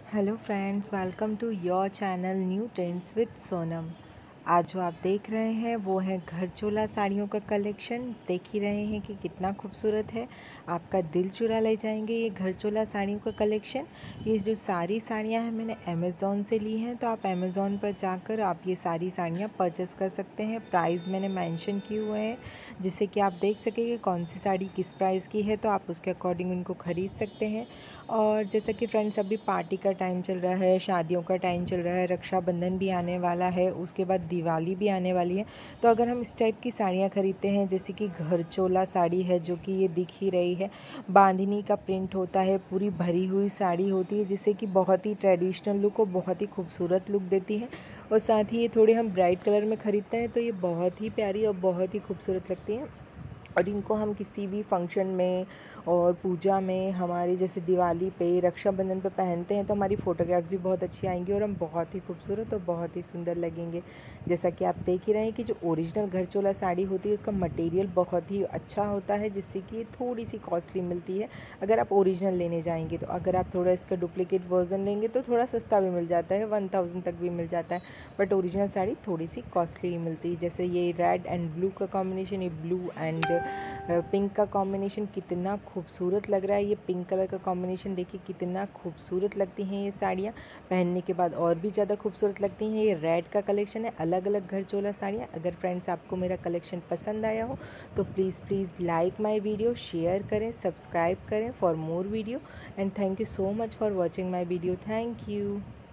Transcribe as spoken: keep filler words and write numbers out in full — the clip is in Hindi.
Hello friends, welcome to your channel new trends with Sonam. आज जो आप देख रहे हैं वो है घर चोला साड़ियों का कलेक्शन। देख ही रहे हैं कि कितना खूबसूरत है, आपका दिल चुरा ले जाएंगे ये घर चोला साड़ियों का कलेक्शन। ये जो सारी साड़ियां हैं मैंने अमेज़ॉन से ली हैं, तो आप अमेज़ॉन पर जाकर आप ये सारी साड़ियां परचेस कर सकते हैं। प्राइस मैंने मेंशन किए हुए हैं जिससे कि आप देख सकें कि कौन सी साड़ी किस प्राइस की है, तो आप उसके अकॉर्डिंग उनको ख़रीद सकते हैं। और जैसा कि फ्रेंड्स अभी पार्टी का टाइम चल रहा है, शादियों का टाइम चल रहा है, रक्षाबंधन भी आने वाला है, उसके बाद दिवाली भी आने वाली है। तो अगर हम इस टाइप की साड़ियाँ ख़रीदते हैं, जैसे कि घर चोला साड़ी है जो कि ये दिख ही रही है, बांधनी का प्रिंट होता है, पूरी भरी हुई साड़ी होती है जिससे कि बहुत ही ट्रेडिशनल लुक और बहुत ही खूबसूरत लुक देती है। और साथ ही ये थोड़े हम ब्राइट कलर में ख़रीदते हैं तो ये बहुत ही प्यारी और बहुत ही खूबसूरत लगती हैं। और इनको हम किसी भी फंक्शन में और पूजा में, हमारे जैसे दिवाली पे, रक्षाबंधन पे पहनते हैं तो हमारी फ़ोटोग्राफ्स भी बहुत अच्छी आएंगी और हम बहुत ही खूबसूरत और बहुत ही सुंदर लगेंगे। जैसा कि आप देख ही रहे हैं कि जो ओरिजिनल घर चोला साड़ी होती है उसका मटेरियल बहुत ही अच्छा होता है, जिससे कि थोड़ी सी कॉस्टली मिलती है अगर आप ओरिजिनल लेने जाएंगे। तो अगर आप थोड़ा इसका डुप्लीकेट वर्जन लेंगे तो थोड़ा सस्ता भी मिल जाता है, वन थाउजेंड तक भी मिल जाता है, बट ओरिजिनल साड़ी थोड़ी सी कॉस्टली मिलती है। जैसे ये रेड एंड ब्लू का कॉम्बिनेशन, ये ब्लू एंड पिंक का कॉम्बिनेशन कितना खूबसूरत लग रहा है। ये पिंक कलर का कॉम्बिनेशन देखिए कितना खूबसूरत लगती हैं ये साड़ियाँ, पहनने के बाद और भी ज़्यादा खूबसूरत लगती हैं। ये रेड का कलेक्शन है, अलग अलग घर चोला साड़ियाँ। अगर फ्रेंड्स आपको मेरा कलेक्शन पसंद आया हो तो please please like my video, share करें, सब्सक्राइब करें for more video. And thank you so much for watching my video. Thank you.